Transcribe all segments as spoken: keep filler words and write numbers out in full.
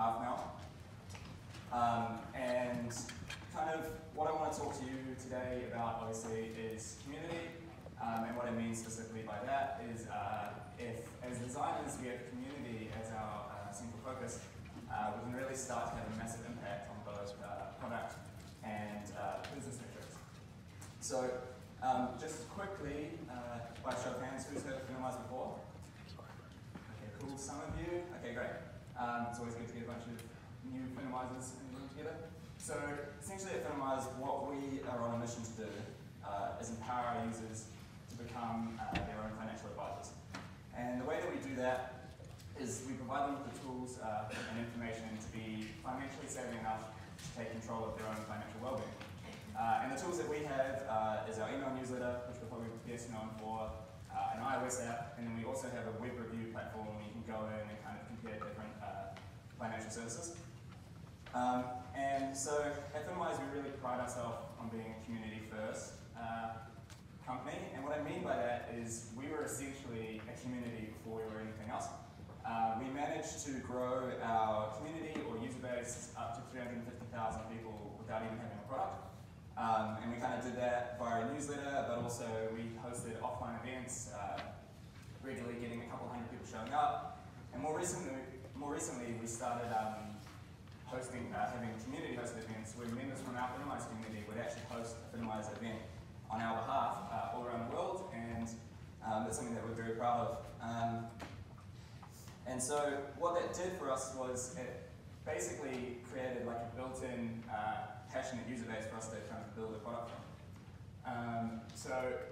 half now. Um, and kind of what I want to talk to you today about, obviously, is community. Um, and what I mean specifically by that is uh, if, as designers, we have community as our uh, central focus, uh, we can really start to have a massive impact on both uh, product and uh, business metrics. So, um, just quickly, uh, by show of hands, who's heard of Finalize before? Okay, cool, some of you. Okay, great. Um, it's always good to get a bunch of new Finalizers in the room together. So, essentially at Finalize, what we are on a mission to do uh, is empower our users to become uh, their own financial advisors. And the way that we do that is we provide them with the tools uh, and information to be financially savvy enough to take control of their own financial well-being. Uh, and the tools that we have uh, is our email newsletter, which we're probably best known for, uh, an iOS app, and then we also have a web review platform where you can go in and kind of compare different uh, financial services. Um, and so at Finwise, we really pride ourselves on being a community-first uh, company, and what I mean by that is we were essentially a community before we were anything else. Uh, we managed to grow our community or user base up to three hundred fifty thousand people without even having a product. Um, and we kind of did that via a newsletter, but also we hosted offline events, uh, regularly getting a couple hundred people showing up. And more recently, more recently we started um, hosting, uh, having community-hosted events where members from our Finalize community would actually host a Finalize event on our behalf uh, all around the world, and um, that's something that we're very proud of. Um, and so what that did for us was it basically created like a built-in uh, passionate user base for us to kind of build a product from. Um, so,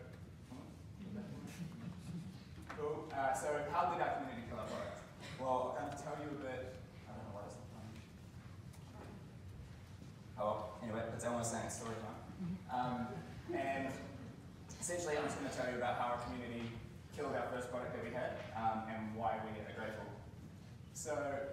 cool. Uh, so how did our community kill our product? Well, I'll kind of tell you a bit. I don't know what is it. Oh, well, anyway, that's almost saying story time. Um, and essentially, I'm just going to tell you about how our community killed our first product that we had um, and why we are grateful. So,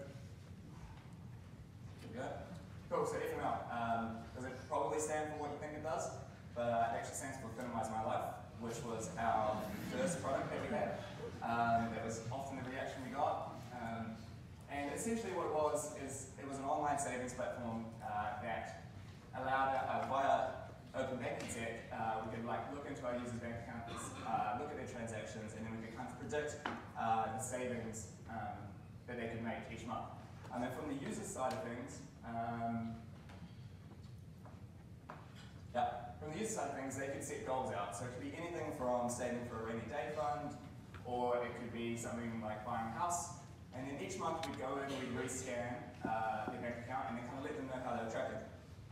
here we go. Cool, so F M L. Um, does it probably stand for what you think it does? But uh, it actually stands for Finalize My Life, which was our first product that we had. Um, that was often the reaction we got. Um, and essentially what it was is it was an online savings platform uh, that allowed, uh, via open banking tech, uh, we could like look into our users' bank accounts, uh, look at their transactions, and then we could kind of predict uh, the savings um, that they could make each month. And then from the user side of things, um, yeah, from the user side of things, they could set goals out. So it could be anything from saving for a rainy day fund, or it could be something like buying a house. And then each month we'd go in, we'd rescan uh, their bank account, and then kind of let them know how they were tracking.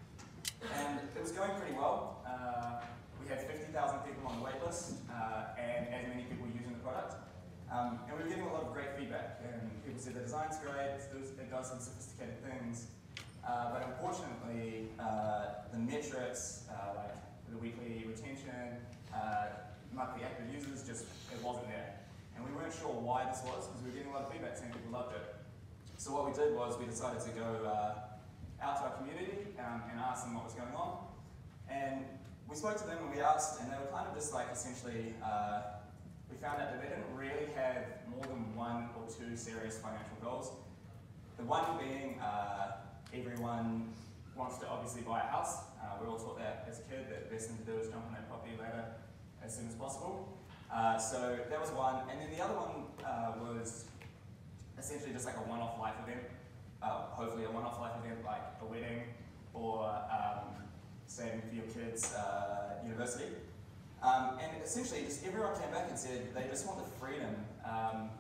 And it was going pretty well. Uh, we had fifty thousand people on the wait list, uh, and as many people using the product. Um, and we were getting a lot of great feedback. And people said the design's great, it does, it does some sophisticated things. Uh, but unfortunately, uh, the metrics, uh, like the weekly retention, uh, monthly active users, just it wasn't there. And we weren't sure why this was, because we were getting a lot of feedback saying people loved it. So what we did was we decided to go uh, out to our community um, and ask them what was going on. And we spoke to them and we asked, and they were kind of just like essentially, uh, we found out that they didn't really have more than one or two serious financial goals. The one being uh, everyone wants to obviously buy a house. Uh, we all taught that as a kid, that the best thing to do is jump on that property ladder as soon as possible. Uh, so that was one, and then the other one uh, was essentially just like a one-off life event. Uh, hopefully a one-off life event like a wedding or um, saving for your kids' uh, university. Um, and essentially just everyone came back and said they just want the freedom um,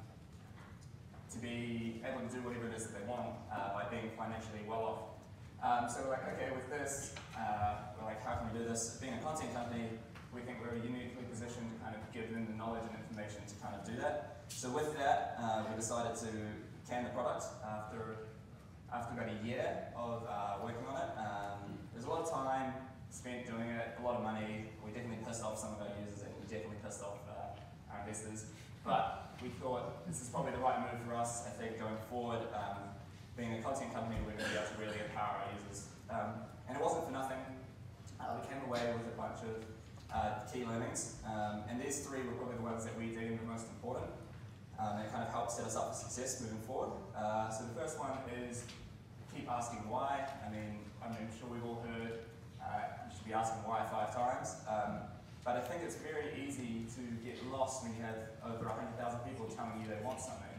to be able to do whatever it is that they want uh, by being financially well off. Um, so we're like, okay, with this, uh, we're like, how can we do this? Being a content company, we think we're uniquely positioned to kind of give them the knowledge and information to kind of do that. So with that, uh, we decided to can the product after after about a year of uh, working on it. Um, there's a lot of time spent doing it, a lot of money. We definitely pissed off some of our users and we definitely pissed off uh, our investors. But we thought this is probably the right move for us, I think, going forward. Um, being a content company, we're going to be able to really empower our users. Um, and it wasn't for nothing. Uh, we came away with a bunch of uh, key learnings. Um, and these three were probably the ones that we deemed the most important. Um, and it kind of helped set us up for success moving forward. Uh, so the first one is keep asking why. I mean, I'm sure we've all heard uh, you should be asking why five times. Um, but I think it's very easy to get lost when you have over one hundred thousand people telling you they want something.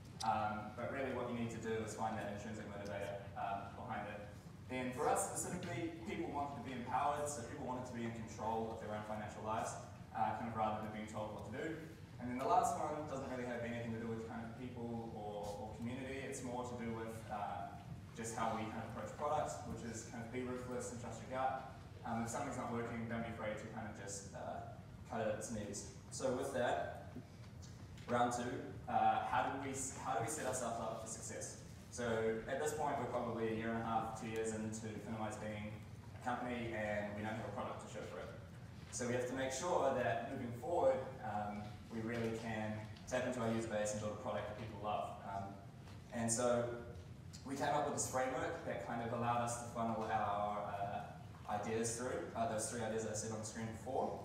Um, but really what you need to do is find that intrinsic motivator um, behind it. And for us specifically, people wanted to be empowered, so people wanted to be in control of their own financial lives, uh, kind of rather than being told what to do. And then the last one doesn't really have anything to do with kind of people or, or community. It's more to do with uh, just how we kind of approach products, which is kind of be ruthless and trust your gut. Um, if something's not working, don't be afraid to kind of just uh, cut it at its knees. So with that, round two, uh, how do we how do we set ourselves up for success? So at this point, we're probably a year and a half, two years into Finimize being a company, and we don't have a product to show for it. So we have to make sure that moving forward, um, we really can tap into our user base and build a product that people love. Um, and so we came up with this framework that kind of allowed us to funnel our uh, ideas through, uh, those three ideas that I said on the screen before.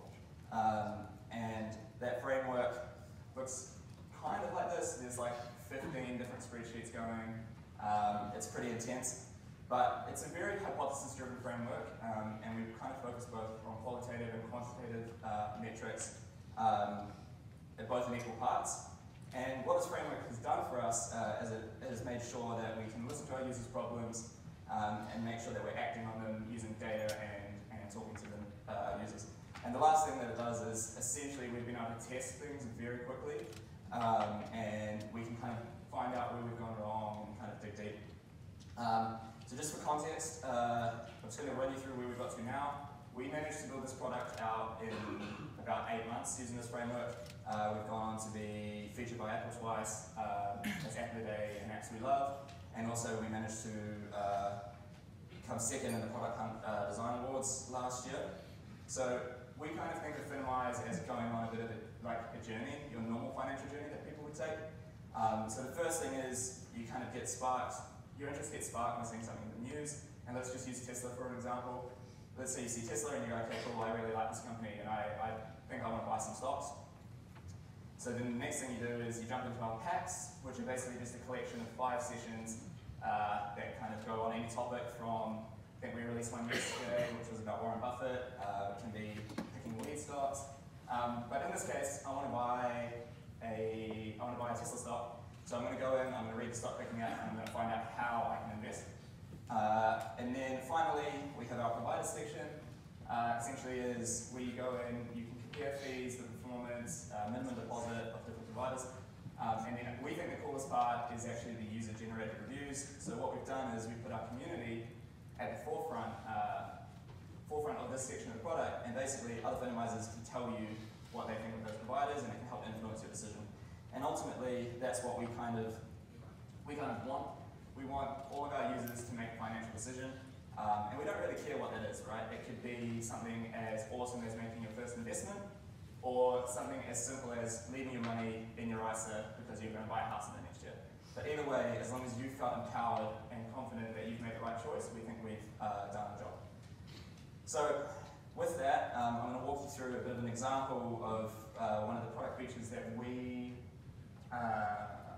Um, and that framework looks kind of like this. There's like fifteen different spreadsheets going. Um, it's pretty intense, but it's a very hypothesis-driven framework, um, and we kind of focus both on qualitative and quantitative uh, metrics, um, both in equal parts. And what this framework has done for us uh, is it has made sure that we can listen to our users' problems um, and make sure that we're acting on them using data and, and talking to them, uh, users. And the last thing that it does is essentially we've been able to test things very quickly, um, and we can kind of find out where we've gone wrong and kind of dig deep. Um, so just for context, uh, I'm just going to run you through where we've got to now. We managed to build this product out in about eight months using this framework. Uh, we've gone on to be featured by Apple twice, um, as App of the Day and Apps We Love, and also we managed to uh, come second in the Product Hunt uh, Design Awards last year. So we kind of think of Finimize as going on a bit of a, like a journey, your normal financial journey that people would take. Um, so the first thing is you kind of get sparked, your interest gets sparked when seeing something in the news, and let's just use Tesla for an example. Let's say you see Tesla and you go, okay, cool, I really like this company and I, I think I want to buy some stocks. So then the next thing you do is you jump into our packs, which are basically just a collection of five sessions uh, that kind of go on any topic from, I think we released one yesterday, which was about Warren Buffett. Uh, it can be picking lead stocks. Um, but in this case, I want to buy a, I want to buy a Tesla stock. So I'm going to go in, I'm going to read the stock picking out, and I'm going to find out how I can invest. Uh, and then finally, we have our provider section. Uh, essentially is we go in, you can compare fees, the performance, uh, minimum deposit of different providers. Um, and then we think the coolest part is actually the user-generated reviews. So what we've done is we put our community at the forefront, uh, forefront of this section of the product, and basically other Finimizers can tell you what they think of those providers, and it can help influence your decision. And ultimately, that's what we kind of we kind of want. We want all of our users to make a financial decision, um, and we don't really care what that is, right? It could be something as awesome as making your first investment, or something as simple as leaving your money in your I S A because you're going to buy a house in the next year. But either way, as long as you felt empowered and confident that you've made the right choice, we think we've uh, done the job. So with that, um, I'm going to walk you through a bit of an example of uh, one of the product features that we uh,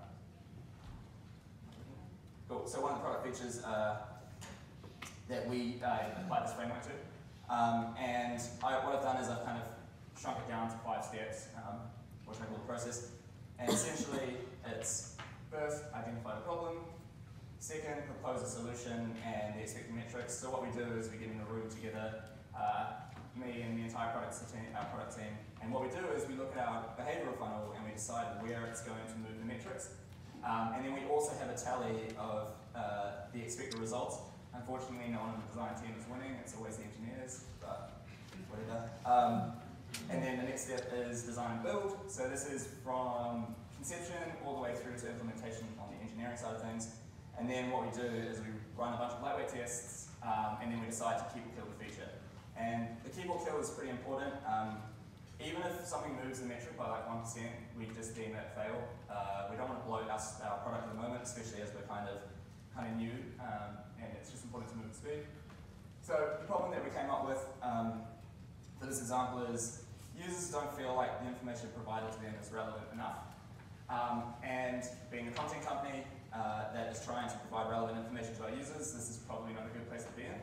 cool. So one of the product features uh, that we uh, apply this framework to, um, and I, what I've done is I've kind of shrunk it down to five steps, um, which I call the process. And essentially, it's first identify the problem, second propose a solution and the expected metrics. So what we do is we get in a room together, uh, me and the entire product team, our product team, and what we do is we look at our behavioral funnel and we decide where it's going to move the metrics. Um, and then we also have a tally of uh, the expected results. Unfortunately, no one on the design team is winning, it's always the engineers, but whatever. Um, and then the next step is design and build. So this is from conception all the way through to implementation on the engineering side of things. And then what we do is we run a bunch of lightweight tests, um, and then we decide to keep or kill the feature. And the keep or kill is pretty important. Um, even if something moves the metric by like one percent, we just deem it fail. Uh, we don't want to bloat our, our product at the moment, especially as we're kind of kind of new, um, and it's just important to move at speed. So the problem that we came up with um, for this example is users don't feel like the information provided to them is relevant enough. Um, and being a content company, uh, that is trying to provide relevant information to our users, this is probably not a good place to be in.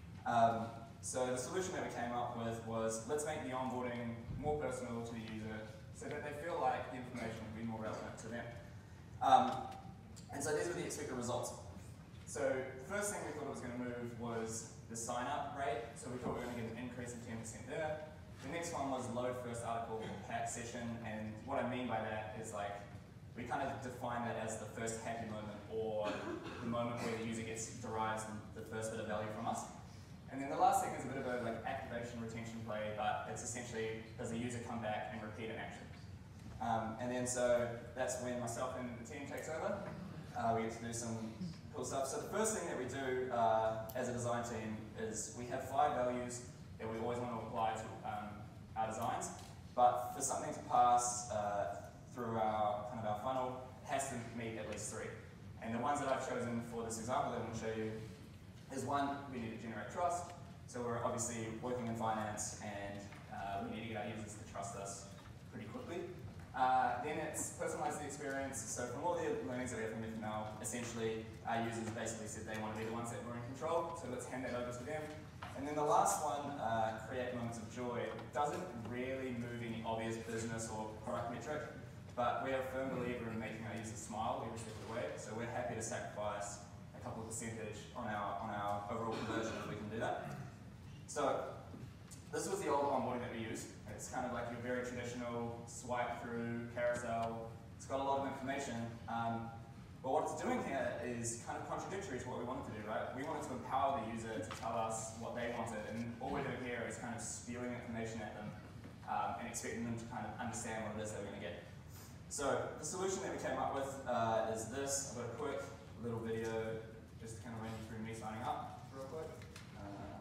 Um, so the solution that we came up with was, let's make the onboarding more personal to the user so that they feel like the information will be more relevant to them. Um, and so these were the expected results. So the first thing we thought it was going to move was the sign-up rate. So we thought we were going to get an increase of ten percent there. The next one was load first article or pack session, and what I mean by that is like, we kind of define that as the first happy moment, or the moment where the user gets derives the first bit of value from us. And then the last thing is a bit of a like activation retention play, but it's essentially, does the user come back and repeat an action? Um, and then so that's when myself and the team takes over. Uh, we get to do some cool stuff. So the first thing that we do uh, as a design team is we have five values that we always want to apply to um, our designs, but for something to pass uh, through our kind of our funnel, it has to meet at least three. And the ones that I've chosen for this example that I'm going to show you is one, we need to generate trust. So we're obviously working in finance, and uh, we need to get our users to trust us pretty quickly. Uh, then it's personalize the experience. So from all the learnings that we have from F M L, essentially our users basically said they want to be the ones that were in control, so let's hand that over to them. And then the last one, uh, create moments of joy, doesn't really move any obvious business or product metric, but we are a firm believer in making our users smile every step of the way, so we're happy to sacrifice a couple of percentage on our, on our overall conversion if we can do that. So this was the old onboarding that we used. It's kind of like your very traditional swipe through carousel. It's got a lot of information. Um, but what it's doing here is kind of contradictory to what we wanted to do, right? We wanted to empower the user to tell us what they wanted, and all we're doing here is kind of spewing information at them um, and expecting them to kind of understand what it is they're going to get. So the solution that we came up with uh, is this. I've got a quick little video just to kind of run you through me signing up real quick. Uh,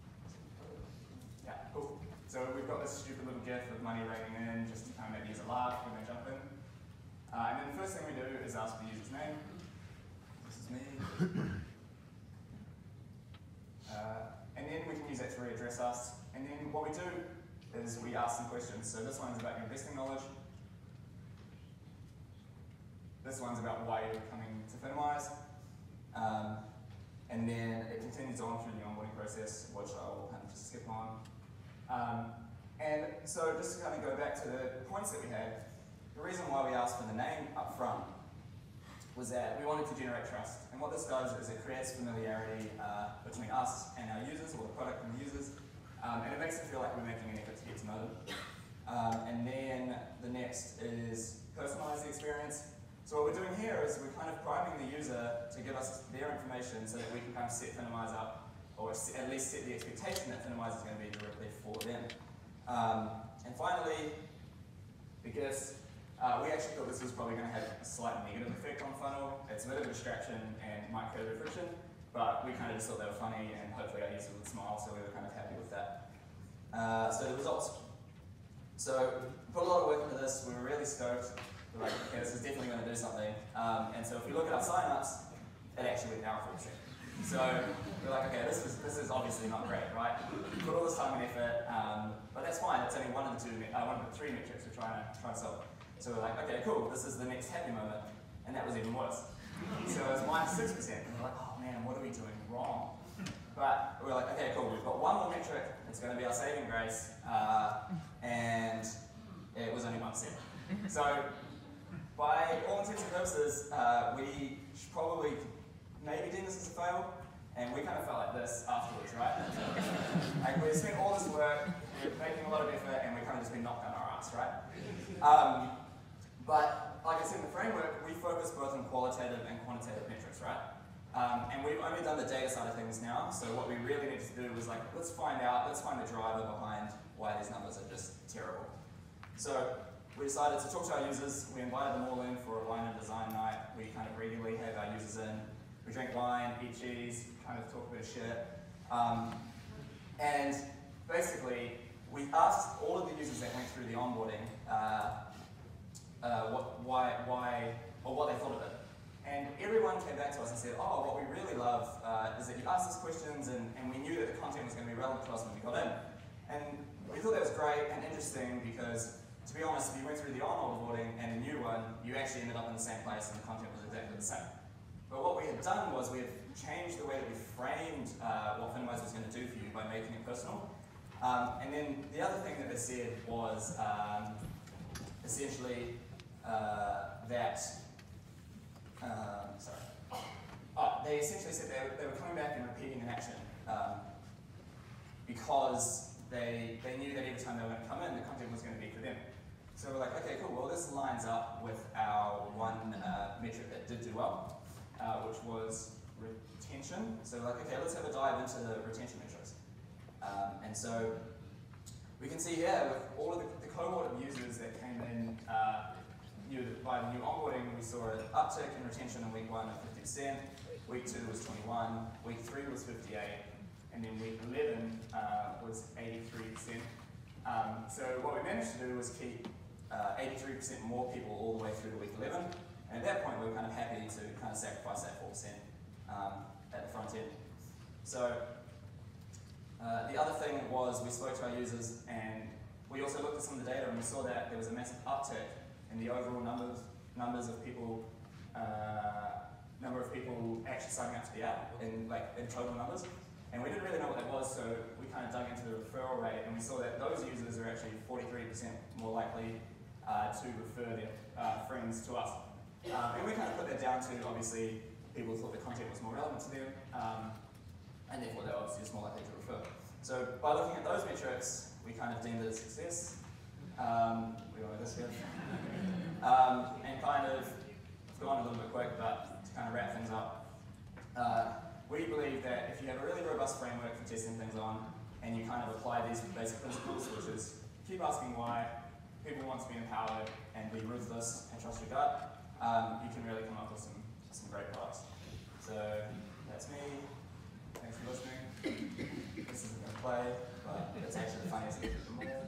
yeah, cool. So we've got this stupid little GIF of money raining in just to kind of make the user laugh when they jump in. Uh, and then the first thing we do is ask for the user's name. This is me. Uh, and then we can use that to readdress us. And then what we do is we ask some questions. So this one's about your investing knowledge. This one's about why you're coming to Finimize. Um, and then it continues on through the onboarding process, which I will kind of just skip on. Um, and so just to kind of go back to the points that we had, the reason why we asked for the name up front was that we wanted to generate trust. And what this does is it creates familiarity uh, between us and our users, or the product and the users, um, and it makes it feel like we're making an effort to get to know them. Um, and then the next is personalize the experience. So what we're doing here is we're kind of priming the user to give us their information so that we can kind of set Finimize up, or at least set the expectation that Finimize is going to be directly for them. Um, and finally, because uh, we actually thought this was probably going to have a slight negative effect on funnel. It's a bit of a distraction and might create a bit of friction, but we kind of just thought they were funny, and hopefully our users would smile, so we were kind of happy with that. Uh, so the results. So we put a lot of work into this. We were really stoked. We're like, okay, this is definitely going to do something. Um, and so if we look at our signups, it actually went down four percent. So we're like, okay, this is this is obviously not great, right? We put all this time and effort, um, but that's fine. It's only one of the two, uh, one of the three metrics we're trying to try to solve. So we're like, okay, cool. This is the next happy moment, and that was even worse. So it was minus six percent, and we're like, oh man, what are we doing wrong? But we're like, okay, cool. We've got one more metric. It's going to be our saving grace, uh, and it was only one percent. So by all intents and purposes, uh, we should probably maybe deem this as a fail, and we kind of felt like this afterwards, right? Like we spent all this work, we're making a lot of effort, and we kind of just been knocked on our ass, right? Um, but like I said in the framework, we focus both on qualitative and quantitative metrics, right? Um, and we've only done the data side of things now, so what we really needed to do was like, let's find out, let's find the driver behind why these numbers are just terrible. So we decided to talk to our users. We invited them all in for a wine and design night. We kind of regularly have our users in. We drink wine, eat cheese, kind of talk a bit of shit. Um, and basically, we asked all of the users that went through the onboarding uh, uh, what, why, why, or what they thought of it. And everyone came back to us and said, oh, what we really love uh, is that you asked us questions, and, and we knew that the content was going to be relevant to us when we got in. And we thought that was great and interesting because, to be honest, if you went through the on onboarding and a new one, you actually ended up in the same place and the content was exactly the same. But what we had done was we had changed the way that we framed uh, what Finwise was going to do for you by making it personal. Um, and then the other thing that they said was um, essentially uh, that, um, sorry, oh, they essentially said they were, they were coming back and repeating an action um, because they, they knew that every time they were going to come in, the content was going to be for them. So we're like, okay, cool, well this lines up with our one uh, metric that did do well, uh, which was retention. So we're like, okay, let's have a dive into the retention metrics. Um, and so we can see here with all of the, the cohort of users that came in uh, new, by the new onboarding, we saw an uptick in retention in week one of fifty percent, week two was twenty-one, week three was fifty-eight, and then week eleven uh, was eighty-three percent. Um, so what we managed to do was keep uh, eighty-three percent more people all the way through to week eleven, and at that point we were kind of happy to kind of sacrifice that four percent um, at the front end. So uh, the other thing was we spoke to our users, and we also looked at some of the data, and we saw that there was a massive uptick in the overall numbers numbers of people uh, number of people actually signing up to the app in like in total numbers. And we didn't really know what that was, so we kind of dug into the referral rate, and we saw that those users are actually forty-three percent more likely uh, to refer their uh, friends to us. Um, and we kind of put that down to, obviously, people thought the content was more relevant to them, um, and therefore they were obviously just more likely to refer. So by looking at those metrics, we kind of deemed it a success. Um, we go over this here. Um, and kind of, I've gone a little bit quick, but to kind of wrap things up, uh, we believe that if you have a really robust framework for testing things on, and you kind of apply these basic principles, which is keep asking why, people want to be empowered, and be ruthless and trust your gut, um, you can really come up with some, some great products. So that's me. Thanks for listening. This isn't going to play, but it's actually the funniest thing of them all.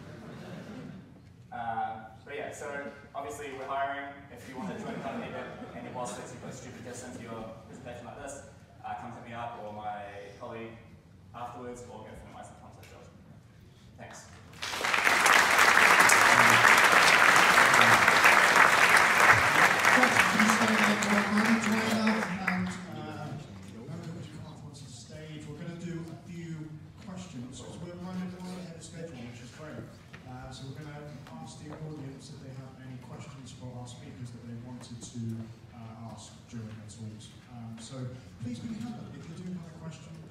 Uh, but yeah, so obviously we're hiring. If you want to join the company and your boss lets you put a stupid diss into your presentation like this, Uh, come hit me up or my colleague afterwards, or go for my contact jobs. Thanks. We're going to do a few questions because we're running well ahead of schedule, which is great. Uh, so we're going to ask the audience if they have any questions for our speakers that they wanted to uh, ask during their talks. Um, so please put your hand up if you do have a question.